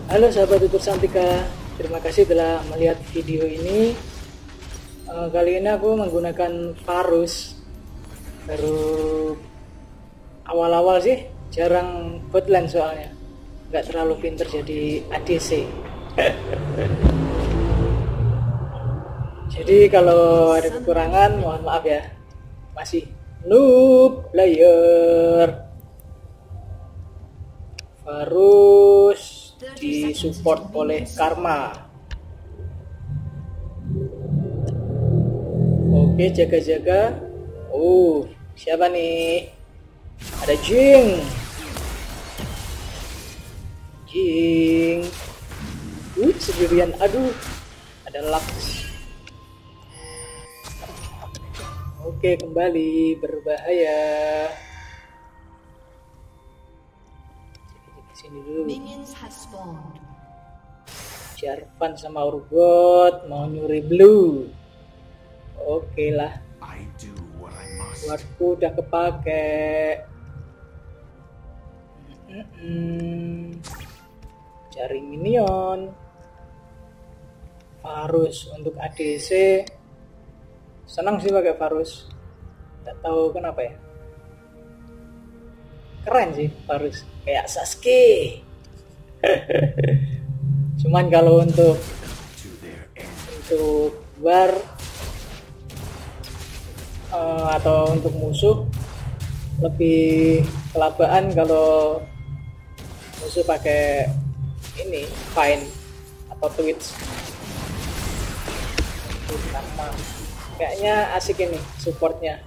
Halo sahabat Tutur Santika, terima kasih telah melihat video ini. Kali ini aku menggunakan Varus. Baru awal-awal sih, jarang botlane soalnya, nggak terlalu pinter jadi ADC. Jadi kalau ada kekurangan mohon maaf ya, masih noob player. Varus disupport oleh Karma. Oke, jaga-jaga. Siapa nih? Ada Jing. Sendirian. Aduh, ada Lux. Oke, kembali berbahaya. Sini dulu. Jarvan sama Urgot mau nyuri blue. Oke lah. Wardku udah kepake. Cari minion. Varus untuk ADC. Senang sih pakai Varus. Gak tahu kenapa ya. Keren sih Varus, kayak Sasuke. Cuman kalau untuk war atau untuk musuh lebih kelabaan kalau musuh pakai ini Vayne atau Twitch. Kayaknya asik ini supportnya.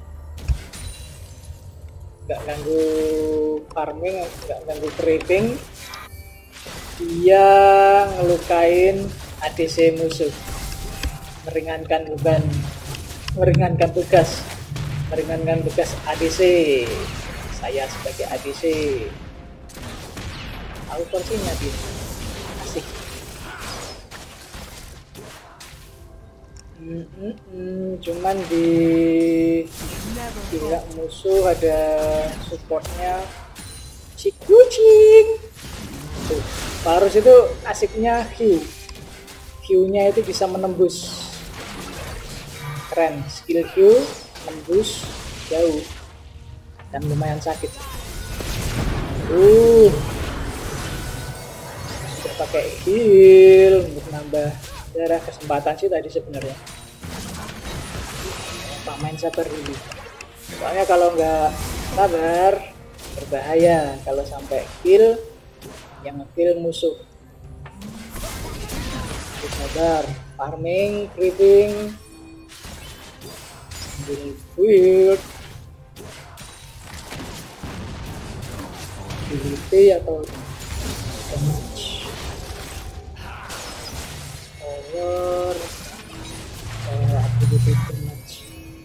Nggak ganggu farming, nggak ganggu creeping, dia ngelukain ADC musuh, meringankan beban, meringankan tugas ADC. Saya sebagai ADC tahu porsinya dia, asik. Cuman di pihak musuh ada supportnya si kucing. Varus itu asiknya Q-nya itu bisa menembus, keren, skill Q menembus jauh dan lumayan sakit. Bisa pakai heal untuk nambah darah. Kesempatan sih tadi sebenarnya Pak main sabar dulu, soalnya kalau nggak sabar berbahaya kalau sampai kill yang nge-kill musuh. Sabar, farming, creeping, sambil build, ability atau damage, power, ability damage.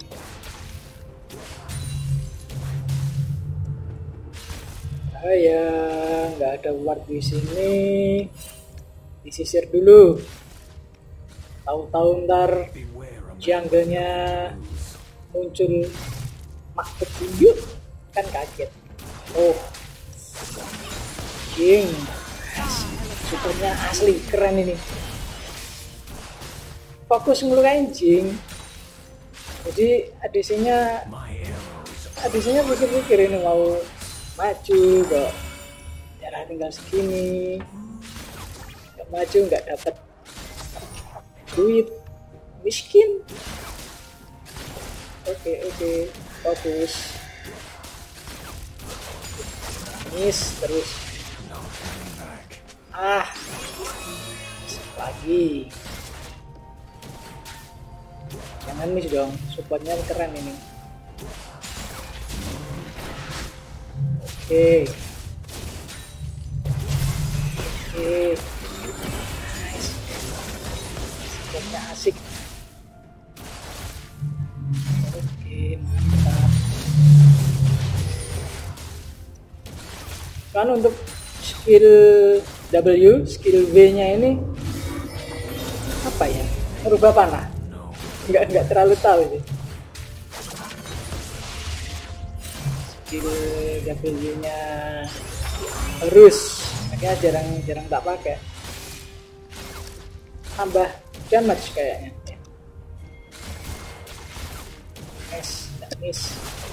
Ya, nggak ada ward di sini, disisir dulu. Tahu-tahu ntar jungle-nya muncul makhluk hidup kan kaget. Jing, supernya asli keren ini. Fokus ngelukain Jing. Jadi ADC-nya pikir-pikir ini mau maju kok, darah tinggal segini, nggak maju nggak dapat duit, miskin. Oke, fokus, miss terus. Lagi jangan miss dong, supportnya keren ini. Oke. Nice. Supportnya asik. Oke, mantap. Kan untuk skill W, skill V-nya ini apa ya? Merubah panah? Nggak terlalu tahu sih. Skill W-nya terus, makanya jarang tak pakai. nambah damage kayaknya. Nice, nice.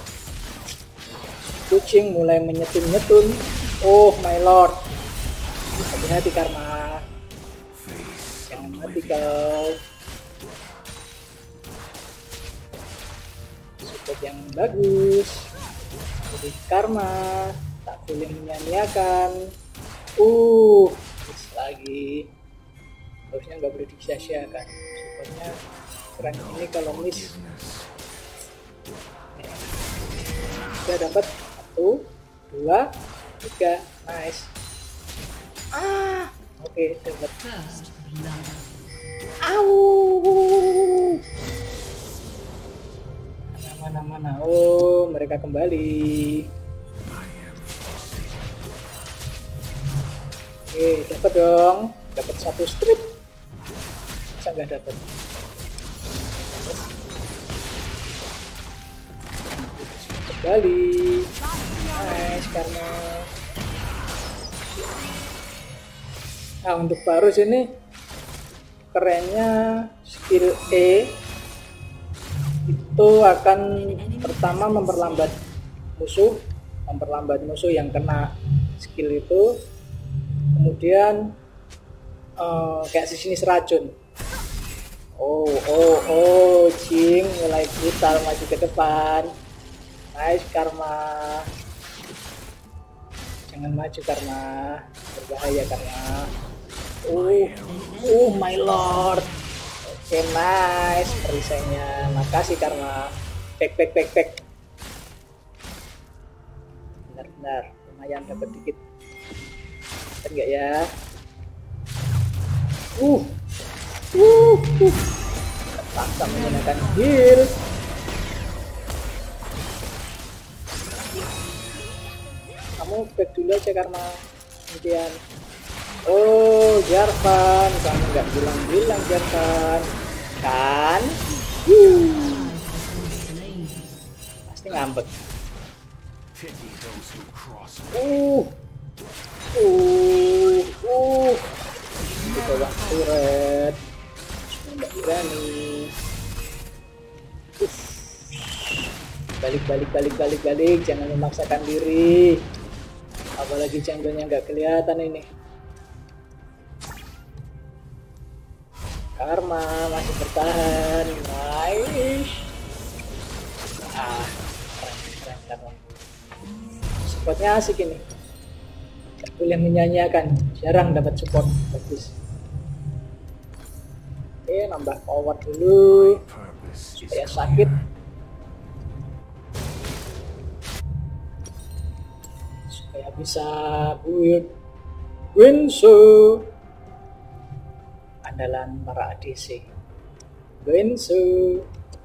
Kucing mulai menyetun-nyetun. Oh my lord, hati-hati Karma, jangan mati kau. Support yang bagus. Jadi Karma tak boleh menyanyiakan. Lagi harusnya nggak boleh disia-siakan. Supportnya keren ini kalau miss. Sudah dapat 1, 2, 3, nice. Oke, dapat. Mana. Oh, mereka kembali. Oke, dapat dong. Dapat 1 strip. Masa nggak dapat? Kembali. Nice Karma. Nah, untuk Varus ini kerennya skill E itu akan pertama memperlambat musuh yang kena skill itu, kemudian kayak sejenis racun. Jing mulai brutal maju ke depan. Nice Karma, jangan maju Karma, berbahaya Karma. My lord. Oke, nice perisainya. Makasih Karma. Back. Benar, lumayan dapat dikit. Dapat nggak ya? Terpaksa menggunakan heal. Kamu back dulu aja Karma. Kemudian Jarvan, kamu nggak bilang Jarvan kan? Pasti ngambek. Di bawah turret nggak berani. Balik, jangan memaksakan diri, apalagi jungle-nya nggak kelihatan ini. Karma masih bertahan. Nice. Keren Karma. Supportnya asik ini. Gak boleh menyanyiakan. Jarang dapat support bagus. Oke, nambah power dulu supaya sakit. Supaya bisa build Guinsoo, andalan para ADC. Guinsoo.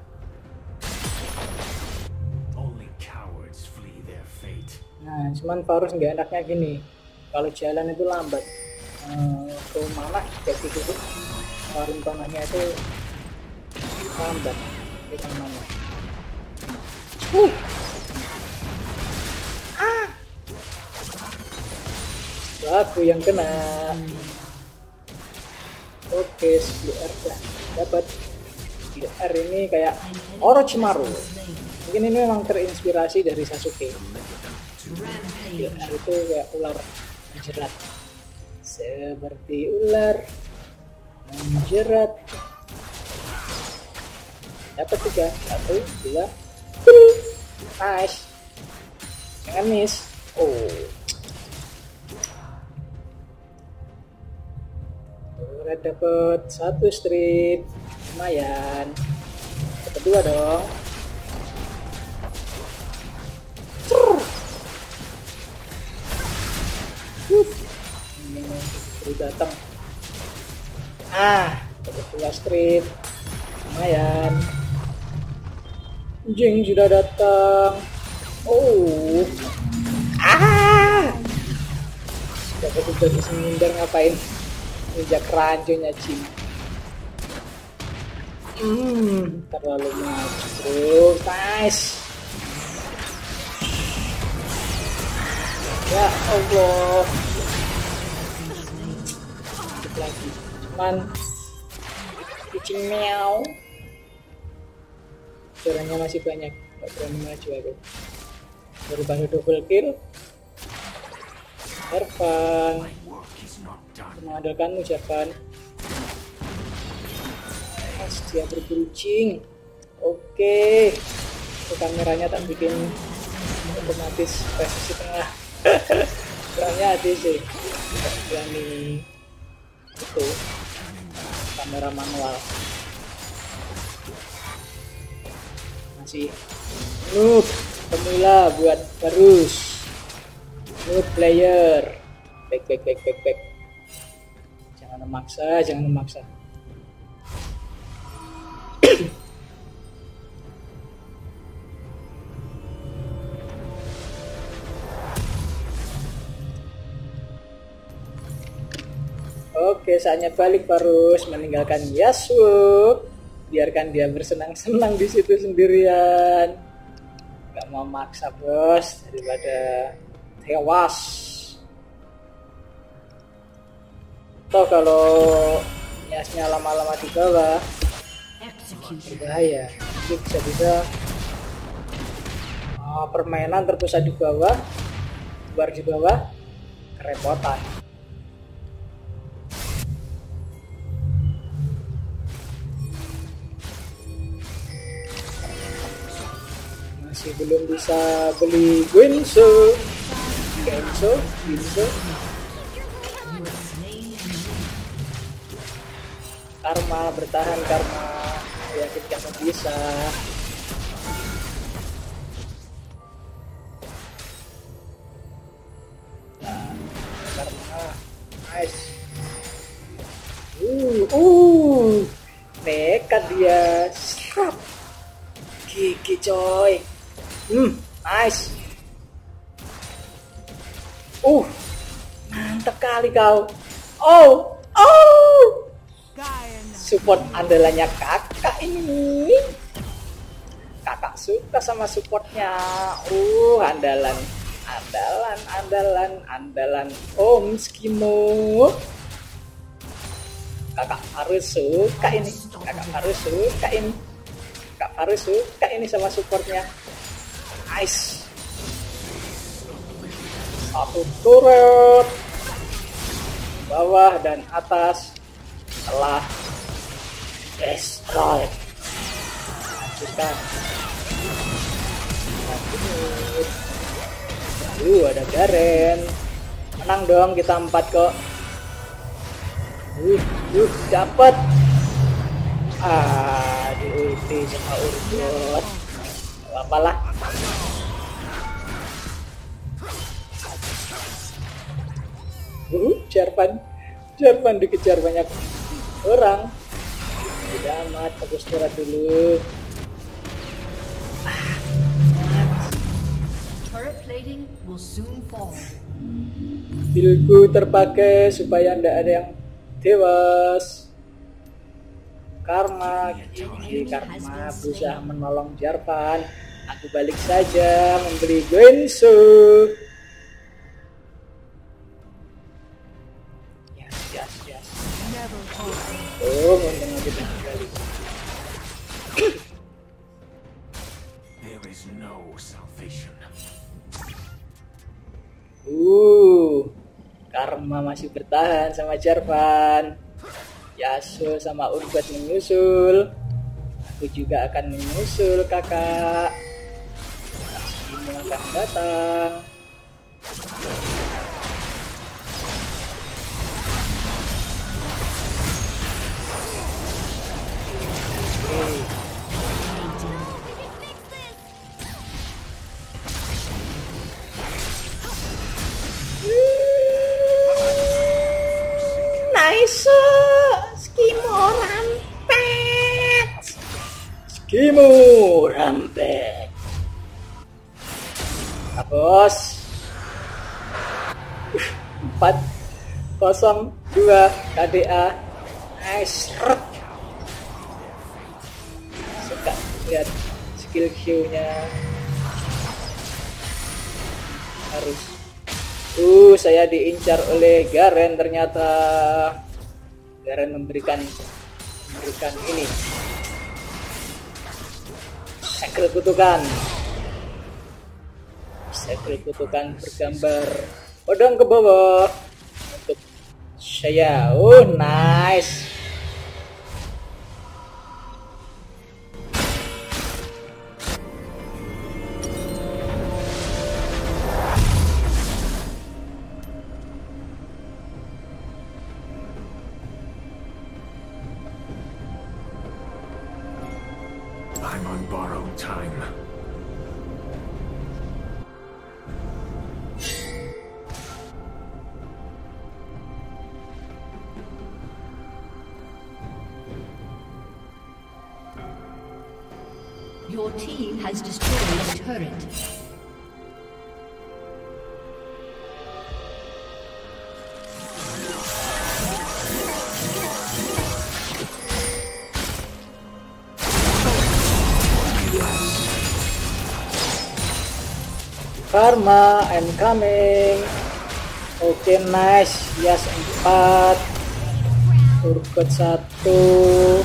Nah, cuman Varus nggak enaknya gini, kalau jalan itu lambat. Ke mana kayak gitu tuh, warung tanahnya itu lambat. Ke mana? Aku yang kena. Oke, SBR dah dapat. SBR ini kayak Orochimaru. Mungkin ini memang terinspirasi dari Sasuke. SBR itu kayak ular menjerat. Seperti ular menjerat. Dapat 3, 1, 2. Nice. Jangan miss. Udah dapat 1 strip, lumayan. Dapat 2 dong. Baru datang. Dapat 2 strip, lumayan. Jing sudah datang. Dapat udah bisa ngindar ngapain? Injak rancunya Jing. Terlalu maju bro. Nice. Ya Allah. Lagi. Cuman kucing meow. Suaranya masih banyak, gak berani maju aku. Daripada double kill. Jarvan, mengandalkanmu Jarvan. Mas dia berkucing. Oke, kameranya tak bikin otomatis posisi tengah. Soalnya ada sih berani itu kamera manual. Masih noob pemula buat Varus, noob player. Back. Jangan memaksa. Oke, saatnya balik Varus meninggalkan Yasuo. Biarkan dia bersenang-senang di situ sendirian. Gak mau maksa bos, daripada tewas. Toh kalau Yasnya lama-lama di bawah berbahaya. Itu bisa permainan terpusat di bawah, keluar di bawah, kerepotan. Masih belum bisa beli Guinsoo. Karma bertahan, Karma yakin kamu bisa. Nah, Karma nice. Nekat dia. Serap. Gigi coy. Nice. Mantap kali kau. Support andalannya kakak ini. Kakak suka sama supportnya. Andalan Om Skimo. Kakak harus suka ini. Kak Varus suka ini sama supportnya. Nice. Satu turret bawah dan atas telah destroy. Lanjutkan. Ada Garen. Menang dong, kita 4 kok. Dapat. Di ulti sama Urgot. Apalah. Jarvan dikejar banyak orang. Tidak amat, aku istirahat dulu. Bilku terpakai supaya tidak ada yang tewas. Karma berusaha menolong Jarvan. Aku balik saja membeli Guinsoo. Yes. Untung aja kembali. Karma masih bertahan sama Jarvan. Yasuo sama Urgot menyusul. Aku juga akan menyusul kakak. Ini akan datang. Nice. Skimo rampet. Bos. 4-0-2 KDA. Nice. Suka lihat skill Q-nya. Harus. Saya diincar oleh Garen ternyata. Garen memberikan memberikan ini segel kutukan bergambar pedang ke bawah untuk saya. Nice. I'm on borrowed time. Your team has destroyed a turret. Karma, I'm coming. Oke, nice. Yes, 4. Urgot 1.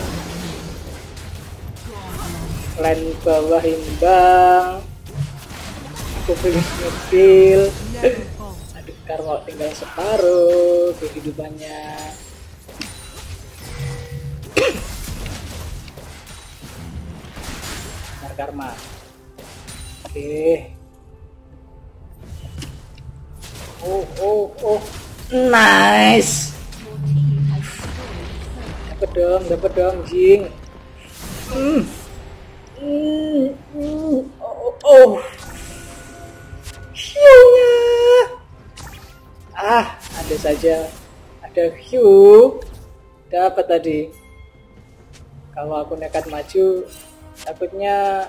Line bawah imbang. Aku pilih mobil. Aduh, Karma tinggal separuh kehidupannya. Karma. Oke. Oh, nice. Dapat dong, Jing. Hiunya. Ada saja. Ada hiu. Dapat tadi. Kalau aku nekat maju, takutnya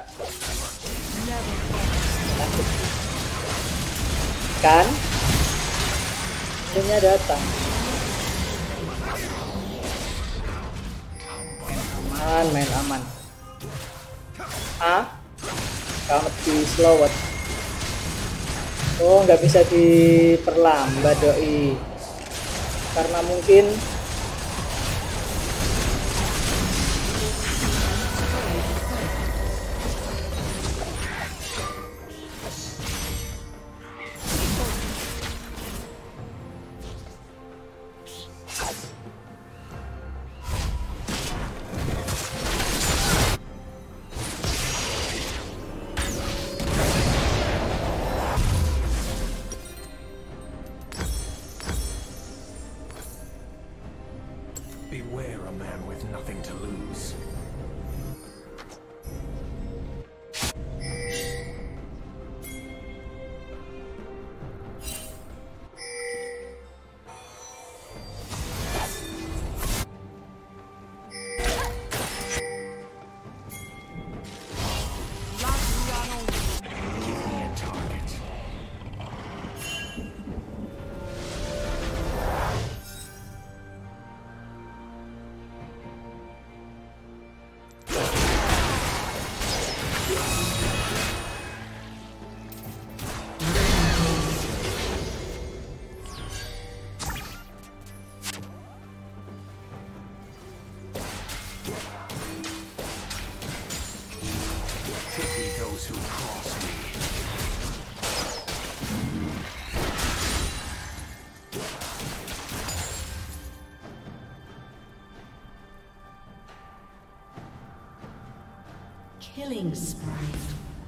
takut. Kan? Hiunya datang. Main aman. Kamu di slowet. Oh, nggak bisa diperlambat doi. Karena mungkin Beware a man with nothing to lose. Those who cross me. Killing spree.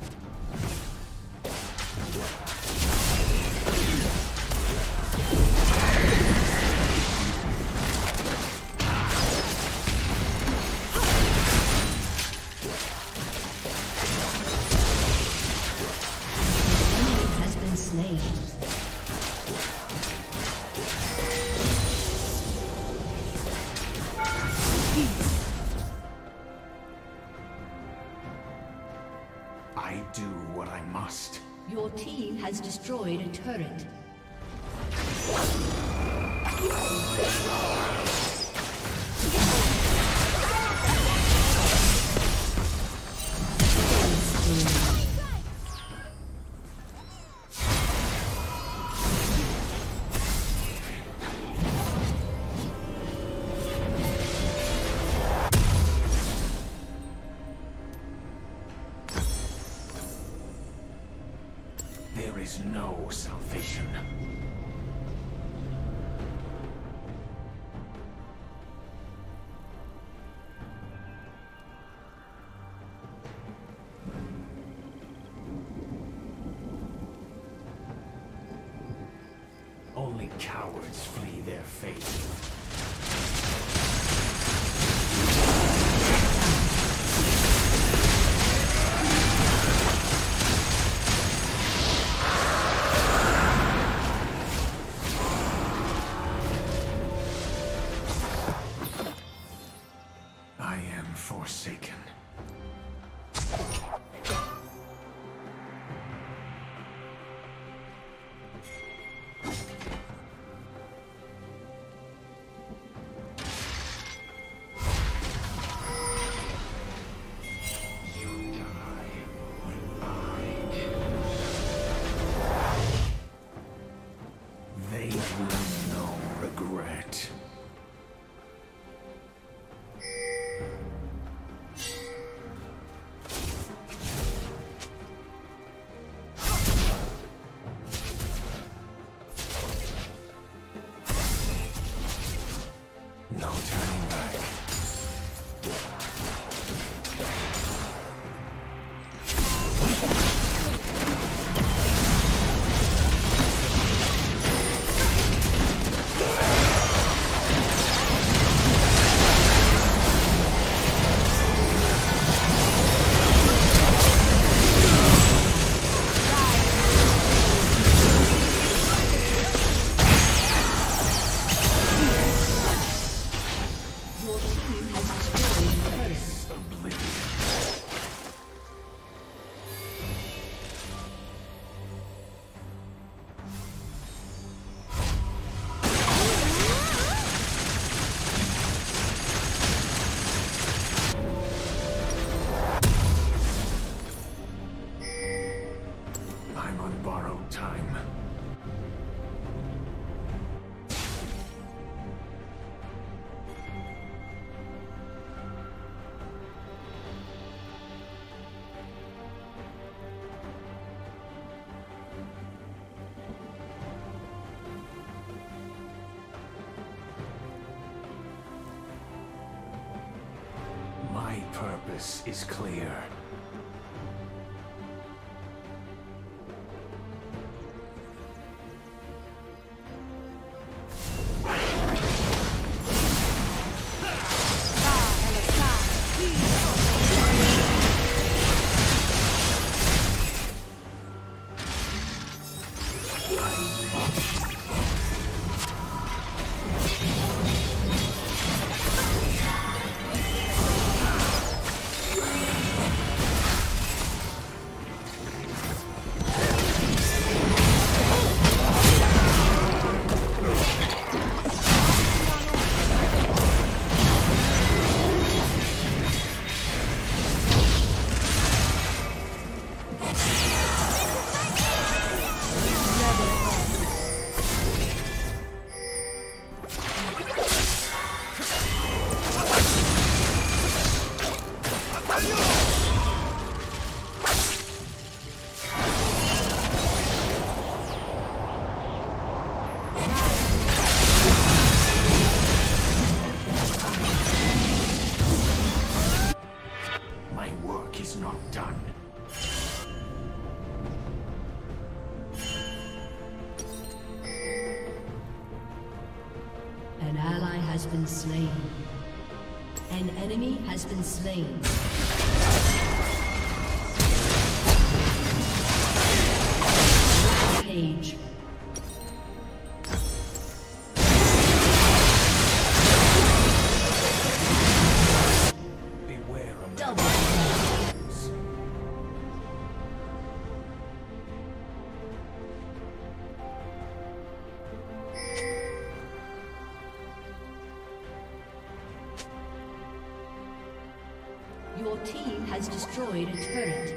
I do what I must. Your team has destroyed a turret. is no salvation. Only cowards flee their fate. I am forsaken. They will know regret. No turning back. Your team has destroyed a turret. Oblivion. I'm on borrowed time. My purpose is clear. My work is not done. An ally has been slain. An enemy has been slain. Rampage. Beware a man. Double. Your team has destroyed a turret.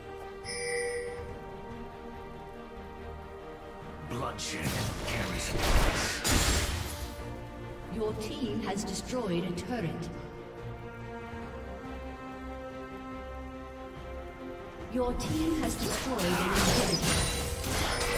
Bloodshed carries price. Your team has destroyed a turret. Your team has destroyed an inhibitor.